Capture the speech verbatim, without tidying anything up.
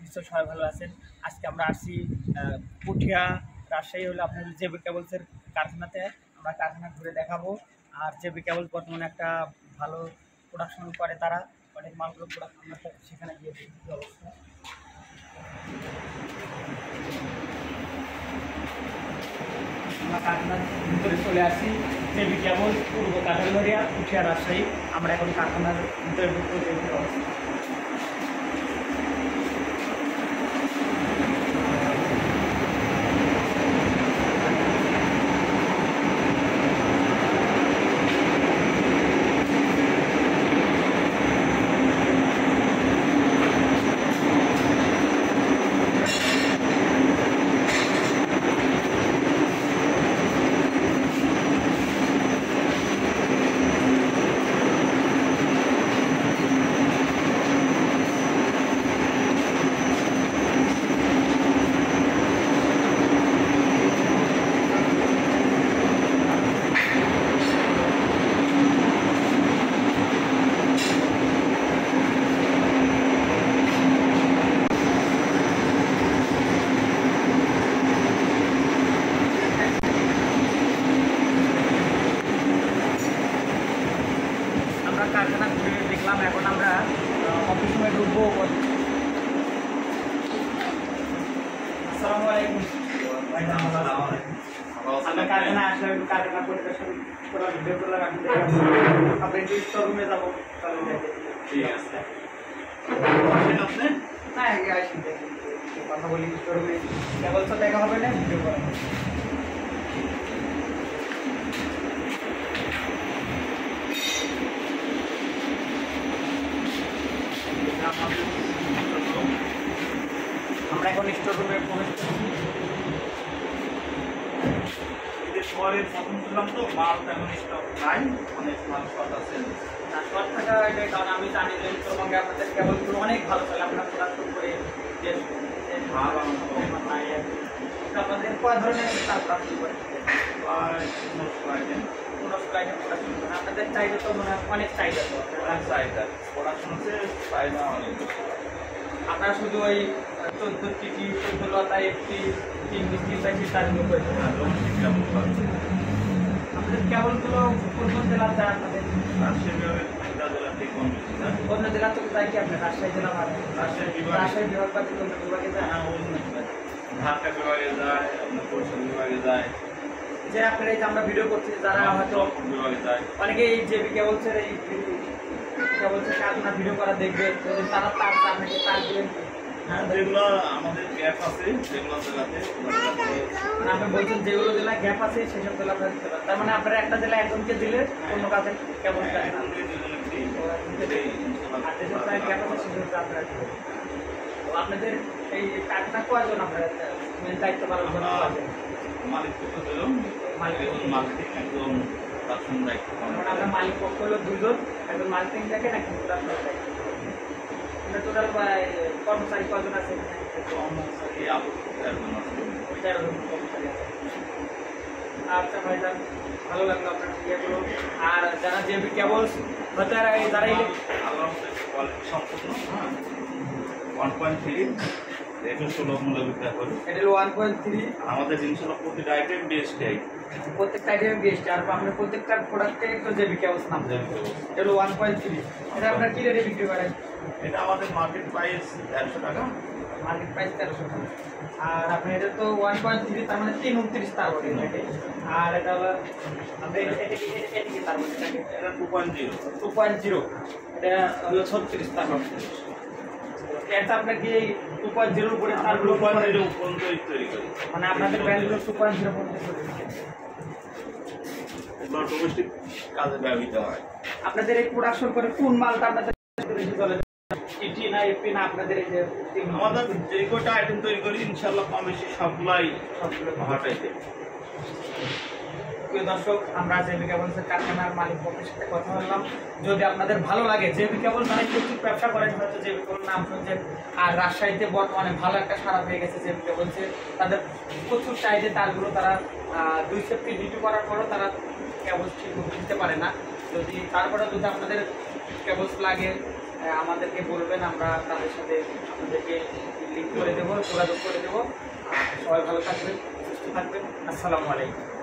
নিশ্চয় সবাই ভালো আছেন। আজকে আমরা আসছি পুঠিয়া রাজশাহী হলো আপনার জেবি কেবলসের কারখানাতে। আমরা কারখানা ঘুরে দেখাবো। আর জেবি কেবলস বর্তমানে একটা ভালো প্রোডাকশন করে, তারা অনেক মালগুলো প্রোডাকশন আমরা সেখানে গিয়ে দেখি কী অবস্থা। আমরা কারখানার ভিতরে চলে আসি। জেবি কেবলস পূর্ব কাঁঠালবাড়িয়া পুঠিয়া রাজশাহী। আমরা এখন কারখানার ভিতরে ঢুকবো দেখি অবস্থা। কারখানা ঘুরে দেখলাম, এখন আমরা অফিস রুমে ঢুকবো। আসসালামু আলাইকুম। আমরা কারখানা আসলে কারখানা পরিদর্শন করার ভিডিও করলাম, এখন আমরা একটু স্টোর রুমে যাবো। ঠিক আছে, হ্যাঁ আসি কথা বলি। স্টোর রুমে কেবলস দেখা হবে না, ভিডিও করা হবে। আমরা এখন স্টোর রুমে প্রবেশ করছি। শহরের প্রথম ছিলাম তো, মাল তেমন স্টক নাই, অনেক মাল শর্ট আছে। শর্ট থাকা এটাই কারণ আমি জানি যে উত্তরবঙ্গে আপনাদের কেবলগুলো অনেক ভালো চলে। আপনার প্রোডাকশন করে যে মাল নাই আপনাদের কয় ধরনের তার প্রোডাকশন করে আপনাদের চাহিদা তো মনে হয় অনেক চাহিদা, তো অনেক চাহিদা প্রোডাকশন আছে, চাহিদা অনেক। আপনারা শুধু ওই চোদ্দ টিটি চোদ্দ লতা একটি তিন মিষ্টি চাইছি তারগুলো করে আপনাদের কেবলগুলো কোন কোন জেলার যায়? আপনাদের অন্য জেলা তো যাই কি আপনার রাজশাহী জেলা মানে রাজশাহী বিভাগ বা অন্য বিভাগে যায়? ঢাকা বিভাগে যায়, আপনার বরিশাল বিভাগে যায়। যে আপনার এই যে আমরা ভিডিও করছি, যারা হয়তো বিভাগে যায়, অনেকে এই জেবি কেবলসের এই কেবলসের কারখানা ভিডিও করা দেখবে, তারা তার তার নাকি তার দিলেন। হ্যাঁ, যেগুলো আমাদের গ্যাপ আছে যেগুলো জেলাতে, মানে আপনি বলছেন যেগুলো জেলায় গ্যাপ আছে সেসব জেলা আপনারা দিতে পারেন। তার মানে আপনারা একটা জেলায় একজনকে দিলে অন্য কাজে কেবল গ্যাপ আছে সেসব আপনারা দিবেন। তো আপনাদের এই কারখানা কয়জন আপনারা মেন দায়িত্ব পালন করেন? মালিক পক্ষ দিলাম, মালিক মালিক একদম প্রোডাকশন দায়িত্ব। আমরা মালিক পক্ষ হলো দুজন, একজন মার্কেটিং দেখেন, একজন প্রোডাকশন দায়িত্ব। টোটাল কর্মচারী কজন আছে? আচ্ছা ভাইজান, ভালো লাগলো আপনার ইয়েগুলো। আর যারা জেবি কেবলস হয়তো যারা সম্পূর্ণ ওয়ান পয়েন্ট থ্রি একশো ষোলো মূল্য বিক্রয় করি। এটা হলো ওয়ান পয়েন্ট থ্রি। আমাদের জিনিস হলো প্রতিটা আইটেম বিএসটি আইটেম, প্রত্যেকটা আইটেম বিএসটি। আর আপনার প্রত্যেকটা প্রোডাক্টে তো জেবি কেবলস নাম। এটা হলো ওয়ান পয়েন্ট থ্রি। এটা আপনার কী রেটে বিক্রি করেন? এটা আমাদের মার্কেট প্রাইস তেরোশো টাকা। মার্কেট প্রাইস তেরোশো টাকা। আর আপনার এটা তো ওয়ান পয়েন্ট থ্রি, তার মানে তিন উনত্রিশ তার বলে এটাকে। আর এটা হলো আপনি এটা কি এটা কি তার বলে এটাকে? এটা two point zero two point zero এটা হলো ছত্রিশ তার বলে। এটা আপনার কি টু পয়েন্ট জিরোর উপরে তারগুলো তৈরি করি, মানে আপনাদের ব্র্যান্ডগুলো টু পয়েন্ট জিরো পর্যন্ত ডোমেস্টিক কাজে ব্যবহৃত হয়। আপনাদের এই প্রোডাকশন করে কোন মালটা আপনাদের বেশি চলে? টিটি না এপি না আপনাদের এই যে আমাদের যে কটা আইটেম তৈরি করি ইনশাল্লাহ কম বেশি সবগুলাই সবগুলো হটাইতে। প্রিয় দর্শক, আমরা জেবি কেবলসের কারখানার মালিক পক্ষের সাথে কথা বললাম। যদি আপনাদের ভালো লাগে, জেবি কেবল মানে প্রচুর ব্যবসা করেন, হয়তো জেবি কেবল নাম শুনছেন। আর রাজশাহীতে বর্তমানে ভালো একটা সারা পেয়ে গেছে জেবি কেবলসে। তাদের প্রচুর চাহিদা, তারগুলো তারা দুই সেফটি ডিউটি করার পরও তারা কেবল ঠিক দিতে পারে না। যদি তারপরে যদি আপনাদের কেবলস লাগে আমাদেরকে বলবেন, আমরা তাদের সাথে আপনাদেরকে লিঙ্ক করে দেবো, যোগাযোগ করে দেবো। আর সবাই ভালো থাকবেন, সুস্থ থাকবেন। আসসালামু আলাইকুম।